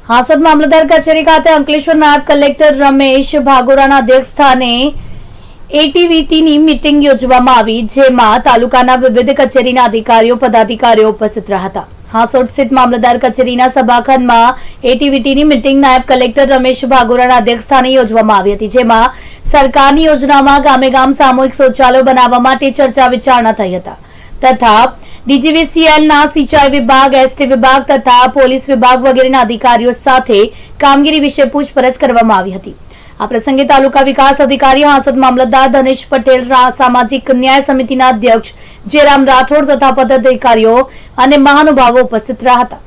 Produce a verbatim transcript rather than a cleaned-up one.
હાંસોદ મામલતદાર કચેરી ખાતે અંકલેશ્વર નાયબ કલેક્ટર રમેશ ભાગોરાના અધ્યક્ષસ્થાને એટીવીટીની મીટિંગ યોજવામાં આવી, જેમાં તાલુકાના વિવિધ કચેરીના અધિકારીઓ પદાધિકારીઓ ઉપસ્થિત રહ્યા હતા। હાંસોદ સ્થિત મામલતદાર કચેરીના સભાખંડમાં એટીવીટીની મીટિંગ નાયબ કલેક્ટર રમેશ ભાગોરાના અધ્યક્ષસ્થાને યોજવામાં આવી હતી, જેમાં સરકારની યોજનામાં ગામે ગામ સામૂહિક શૌચાલયો બનાવવા માટે ચર્ચા વિચારણા થઈ હતા તથા ડીજીવીસીએલના સિંચાઈ વિભાગ, એસટી વિભાગ તથા પોલીસ વિભાગ વગેરેના અધિકારીઓ સાથે કામગીરી વિશે પૂછપરછ કરવામાં આવી હતી। આ પ્રસંગે તાલુકા વિકાસ અધિકારી હાંસોદ મામલતદાર ધનેશ પટેલ, સામાજિક ન્યાય સમિતિના અધ્યક્ષ જયરામ રાઠોડ તથા પદાધિકારીઓ અને મહાનુભાવો ઉપસ્થિત રહ્યા હતા।